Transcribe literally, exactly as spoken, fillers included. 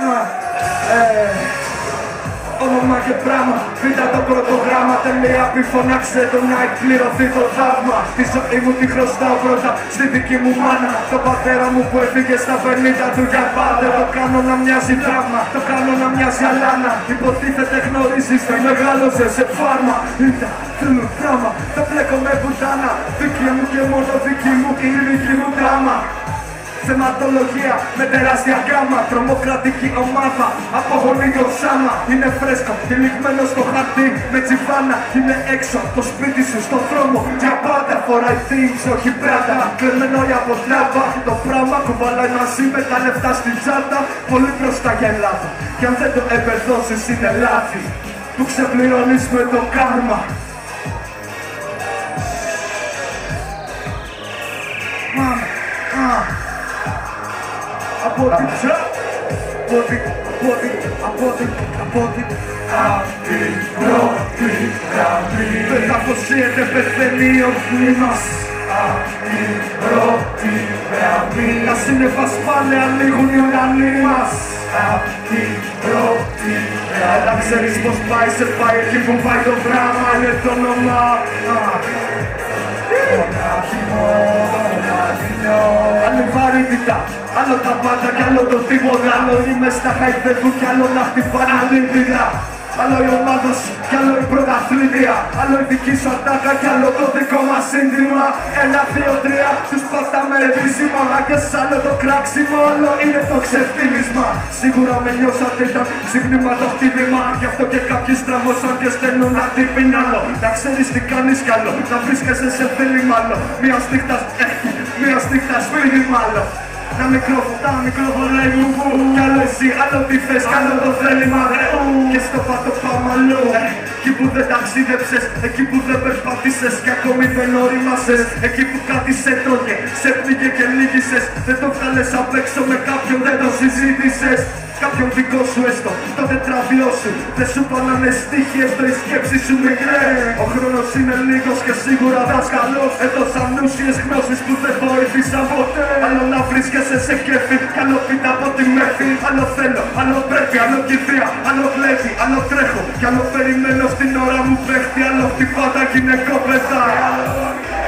Όνομα και πράγμα, βήτα το πρώτο γράμμα. Τελεία πι φωνάξε το να εκπληρωθεί το θαύμα. Τη ζωή μου τη χρωστάω πρώτα στη δική μου μάνα. Το πατέρα μου που έφυγε στα πενήντα του για πάντα. Το κάνω να μοιάζει δράμα, το κάνω να μοιάζει αλάνα. Υποτίθεται γνωρίζεις, θα μεγάλωσε σε φάρμα. Ήταν θέλω δράμα, θα πλέκω με βουτάνα. Δική μου και μόνο δική μου και η δική μου δράμα. Θεματολογία με τεράστια γκάμα. Τρομοκρατική ομάδα από γονίδιο Σάμα. Είναι φρέσκο, τυλιγμένο στο χαρτί με τσιβάνα. Είναι έξω από το σπίτι σου στο δρόμο. Για πάντα φοράει things, όχι πράτα. Κλεμμένο από τράπα. Το πράγμα κουβαλάει μαζί με τα λεφτά στην τσάντα. Πολύ μπροστά για Ελλάδα. Κι αν δεν το επεδώσεις είναι λάθη που ξεπληρώνεις με το κάρμα. Από την ψά, από την, από την, από την, από την, απ' την πρώτη γραμμή. Πεντακοσίεται πεθαίνει ο οχλή μας. Απ' την πρώτη γραμμή. Τα σύννεφα σπάνε, ανοίγουν οι ουρανοί μας. Απ' την πρώτη γραμμή. Αλλά ξέρεις πως πάει, σε πάει εκεί που πάει το δράμα. Είναι το όνομα. Άλλη βαρύτητα, άλλο τα πάντα κι άλλο το τίποτα. Άλλο είμαι στα χαϊδεύουν κι άλλο να χτυπάνε αλήθεια. Άλλο η ομάδα σου κι άλλο η πρωταθλήτρια. Άλλο η δική σου ατάκα κι άλλο το δικό μας σύνθημα. Ένα, δύο, τρία, τους πατάμε επίσημα. Και σ' άλλο το κράξιμο, άλλο είναι το ξεφτύλισμα. Σίγουρα με νιώσατε ήταν ξύπνημα το χτύπημα. Γι' αυτό και κάποιοι στραβώσαν και στέλνουν αντίπιν άλλο. Να ξέρεις τι κάνεις κι άλλο, να βρίσκεσαι σε θέλημα άλλο. Μια στίχτας έχει, μια στίχτας φύγει μάλλον. Τα μικρόφωνα, μικροβολάει μου που κι άλλο εσύ, άλλο τι θες, κι άλλο το θέλημα ρε. Και στο πάτο πάμε αλλού, εκεί που δεν ταξίδεψες, εκεί που δεν περπάτησες κι ακόμη δεν ορίμασες. Εκεί που κάτι σε τρώγε, σε πνίγε και λύγησες. Δεν το βγάλες απ' έξω με κάποιον, δεν το συζήτησες. Κάποιον δικό σου έστω, το τετράδιο σου. Δεν σου πάνανε στοίχοι, έστω η σκέψη σου μικρέ. Ο χρόνος είναι λίγος και σίγουρα δάσκαλος. Έδωσαν ούσιες γνώσεις που δεν βοήθησαν ποτέ. Άλλο να βρίσκεσαι σε κέφι, κι άλλο πίτα από τη μέθη. Άλλο θέλω, άλλο πρέπει, άλλο κηδεία, άλλο κλέβει, άλλο τρέχω. Κι άλλο περιμένω στην ώρα μου παίχτη, άλλο χτυπά τα γυναικόπαιδα.